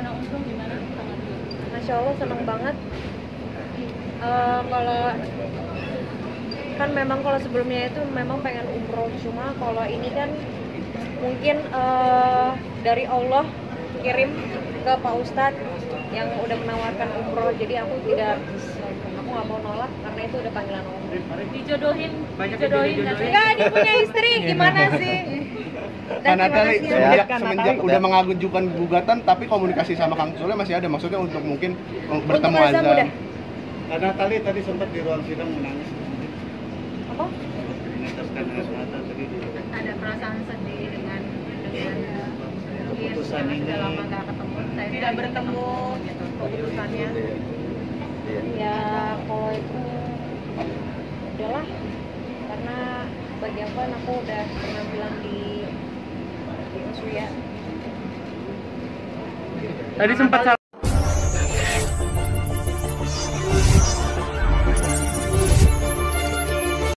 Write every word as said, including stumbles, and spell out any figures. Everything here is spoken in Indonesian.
rencana umroh gimana? Masya Allah seneng banget. Uh, kalau kan memang kalau sebelumnya itu memang pengen umroh, cuma kalau ini kan mungkin uh, dari Allah kirim ke Pak Ustadz yang udah menawarkan umroh, jadi aku tidak aku nggak mau nolak karena itu udah panggilan Allah. Dijodohin, dijodohin enggak, dia punya istri, gimana sih? Dan Karena tadi sih semenjak, semenjak udah mengajukan gugatan, tapi komunikasi sama Kang Sule masih ada, maksudnya untuk mungkin bertemu Untuk Azam Azam. udah. Karena tadi tadi sempat di ruang sidang menangis. Apa? Meneteskan air mata tadi. ada perasaan sedih dengan dengan Keputusan yes, ini. sudah lama nggak ketemu, saya tidak bertemu gitu keputusannya. Ya kalau itu udahlah, karena bagi aku kan aku udah pernah bilang di di Usuya. Tadi sempat